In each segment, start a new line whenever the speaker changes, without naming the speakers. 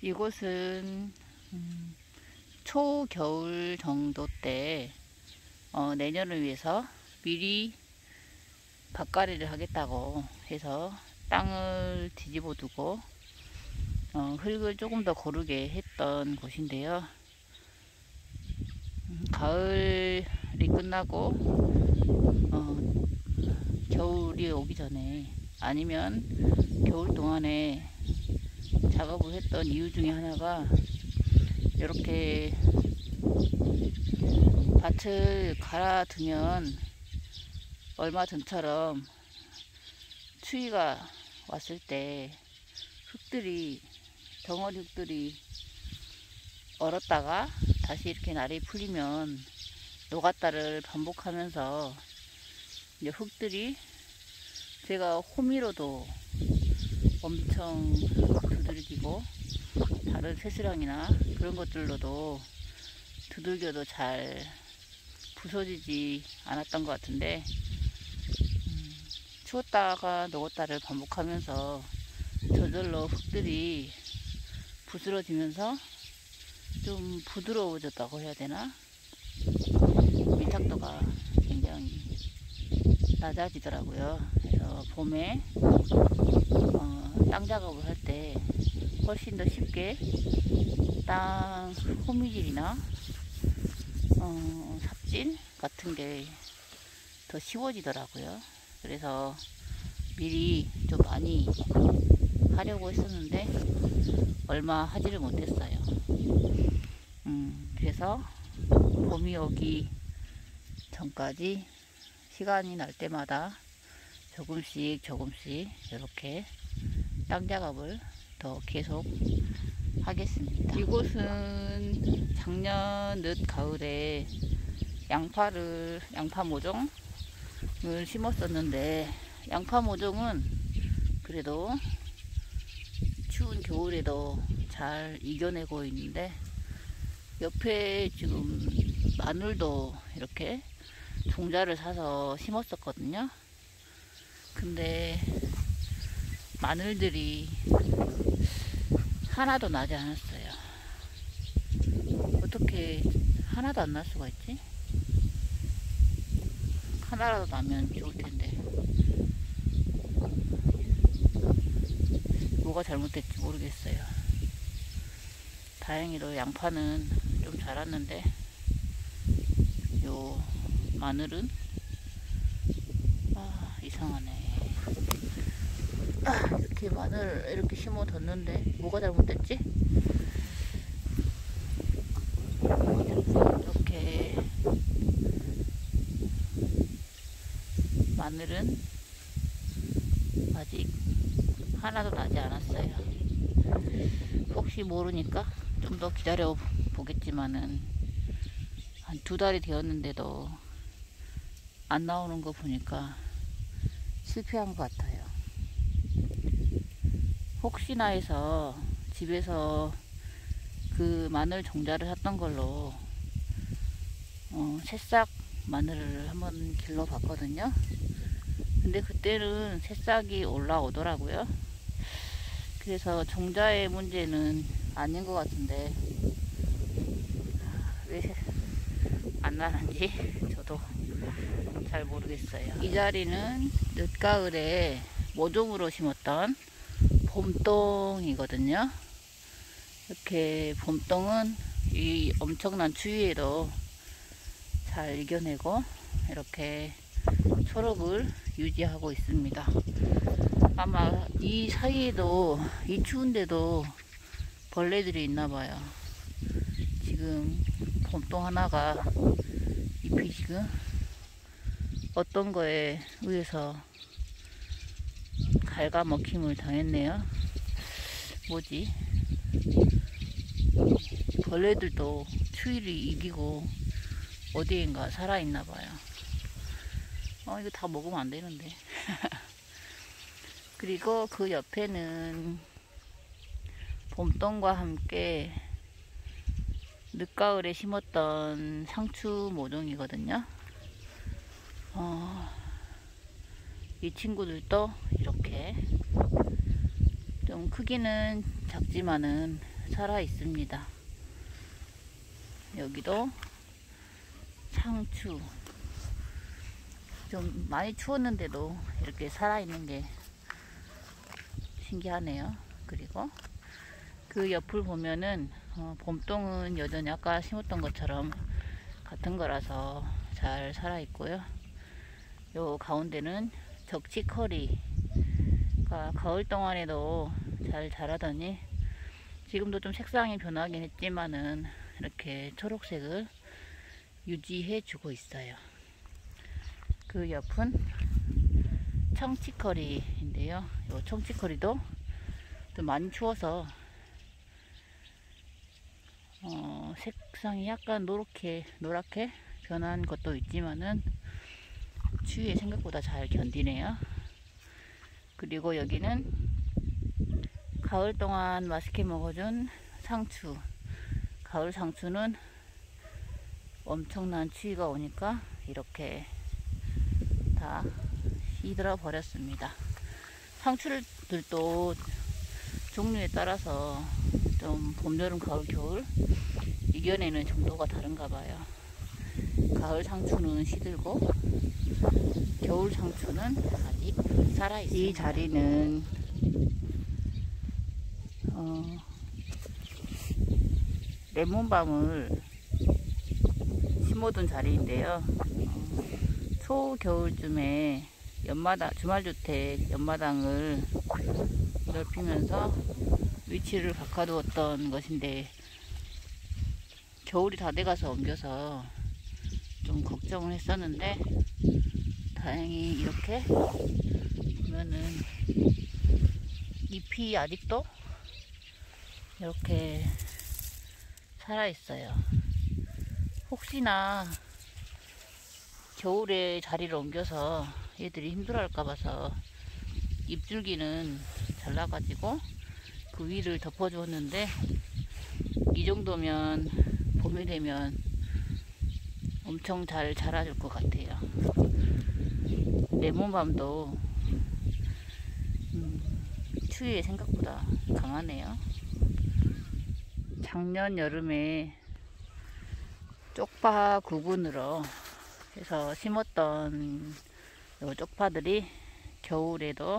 이곳은 초겨울 정도 때 내년을 위해서 미리 밭갈이를 하겠다고 해서 땅을 뒤집어 두고 흙을 조금 더 고르게 했던 곳인데요. 가을이 끝나고 겨울이 오기 전에 아니면 겨울 동안에 작업을 했던 이유 중에 하나가 이렇게 밭을 갈아두면 얼마 전처럼 추위가 왔을 때 흙들이 덩어리 흙들이 얼었다가 다시 이렇게 날이 풀리면 노갔다를 반복하면서 이제 흙들이 제가 호미로도 엄청 두들기고 다른 새스랑이나 그런 것들로도 두들겨도 잘 부서지지 않았던 것 같은데 추웠다가 녹았다를 반복하면서 저절로 흙들이 부스러지면서 좀 부드러워졌다고 해야 되나? 밀착도가 굉장히 낮아지더라고요. 그래서 봄에 땅 작업을 할 때 훨씬 더 쉽게 땅 호미질이나 삽질 같은 게 더 쉬워지더라고요. 그래서 미리 좀 많이 하려고 했었는데 얼마 하지를 못했어요. 그래서 봄이 오기 전까지 시간이 날 때마다 조금씩 이렇게 땅 작업을 더 계속 하겠습니다. 이곳은 작년 늦 가을에 양파 모종을 심었었는데 양파 모종은 그래도 추운 겨울에도 잘 이겨내고 있는데 옆에 지금 마늘도 이렇게 종자를 사서 심었었거든요. 근데 마늘들이 하나도 나지 않았어요. 어떻게 하나도 안 날 수가 있지? 하나라도 나면 좋을 텐데 뭐가 잘못됐지 모르겠어요. 다행히도 양파는 좀 자랐는데 요 마늘은 이상하네. 이렇게 마늘 이렇게 심어뒀는데 뭐가 잘못됐지? 이렇게 마늘은 아직 하나도 나지 않았어요. 혹시 모르니까 좀 더 기다려 보겠지만은 한 2달이 되었는데도 안 나오는 거 보니까 실패한 것 같아요. 혹시나 해서 집에서 그 마늘 종자를 샀던 걸로 새싹 마늘을 한번 길러 봤거든요. 근데 그때는 새싹이 올라오더라고요. 그래서 종자의 문제는 아닌 것 같은데 왜 안 나는지 저도 잘 모르겠어요. 이 자리는 늦가을에 모종으로 심었던 봄동이거든요. 이렇게 봄동은 이 엄청난 추위에도 잘 이겨내고 이렇게 초록을 유지하고 있습니다. 아마 이 사이에도 이 추운데도 벌레들이 있나봐요. 지금 봄동 하나가 잎이 지금 어떤 거에 의해서 갉아먹힘을 당했네요. 뭐지? 벌레들도 추위를 이기고 어디인가 살아있나봐요. 이거 다 먹으면 안 되는데. 그리고 그 옆에는 봄동과 함께 늦가을에 심었던 상추 모종이거든요. 이 친구들도 이렇게 좀 크기는 작지만은 살아 있습니다. 여기도 상추. 좀 많이 추웠는데도 이렇게 살아있는 게 신기하네요. 그리고 그 옆을 보면은 봄동은 여전히 아까 심었던 것처럼 같은 거라서 잘 살아있고요. 요 가운데는 적치커리가 가을 동안에도 잘 자라더니 지금도 좀 색상이 변하긴 했지만은 이렇게 초록색을 유지해 주고 있어요. 그 옆은 청치커리인데요. 요 청치커리도 좀 많이 추워서 색상이 약간 노랗게 변한 것도 있지만은 추위에 생각보다 잘 견디네요. 그리고 여기는 가을 동안 맛있게 먹어준 상추. 가을 상추는 엄청난 추위가 오니까 이렇게 다 시들어 버렸습니다. 상추들도 종류에 따라서 좀 봄, 여름, 가을, 겨울 이겨내는 정도가 다른가 봐요. 가을 상추는 시들고 겨울 상추는 아직 살아있습니다. 이 자리는 레몬밤을 심어둔 자리인데요. 초겨울쯤에 주말주택 연마당을 넓히면서 위치를 바꿔두었던 것인데 겨울이 다 돼가서 옮겨서 좀 걱정을 했었는데 다행히 이렇게 보면은 잎이 아직도 이렇게 살아있어요. 혹시나 겨울에 자리를 옮겨서 얘들이 힘들어할까 봐서 잎줄기는 잘라가지고 그 위를 덮어주었는데 이 정도면 봄이 되면 엄청 잘 자라줄 것 같아요. 레몬밤도 추위에 생각보다 강하네요. 작년 여름에 쪽파 구근으로 해서 심었던 요 쪽파들이 겨울에도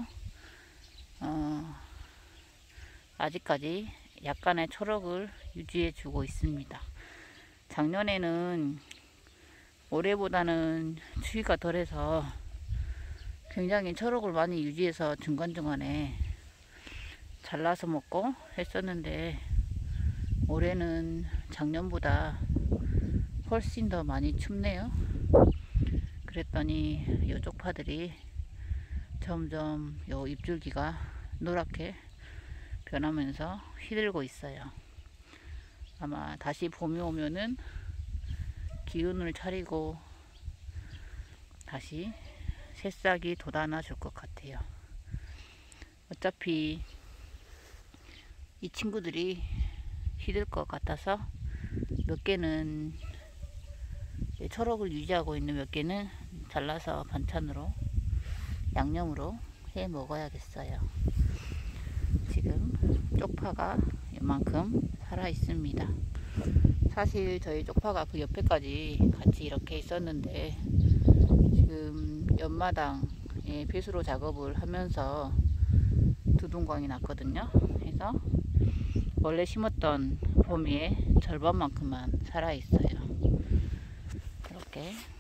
아직까지 약간의 초록을 유지해 주고 있습니다. 작년에는 올해보다는 추위가 덜해서 굉장히 초록을 많이 유지해서 중간중간에 잘라서 먹고 했었는데 올해는 작년보다 훨씬 더 많이 춥네요. 그랬더니 요 쪽파들이 점점 요 잎줄기가 노랗게 변하면서 휘들고 있어요. 아마 다시 봄이 오면은 기운을 차리고 다시 새싹이 돋아나 줄 것 같아요. 어차피 이 친구들이 휘들 것 같아서 몇 개는 초록을 유지하고 있는 몇 개는 잘라서 반찬으로 양념으로 해 먹어야겠어요. 지금 쪽파가 이만큼 살아 있습니다. 사실 저희 쪽파가 그 옆에까지 같이 이렇게 있었는데 지금 연마당에 배수로 작업을 하면서 두둥광이 났거든요. 그래서 원래 심었던 봄의 절반만큼만 살아 있어요. 이렇게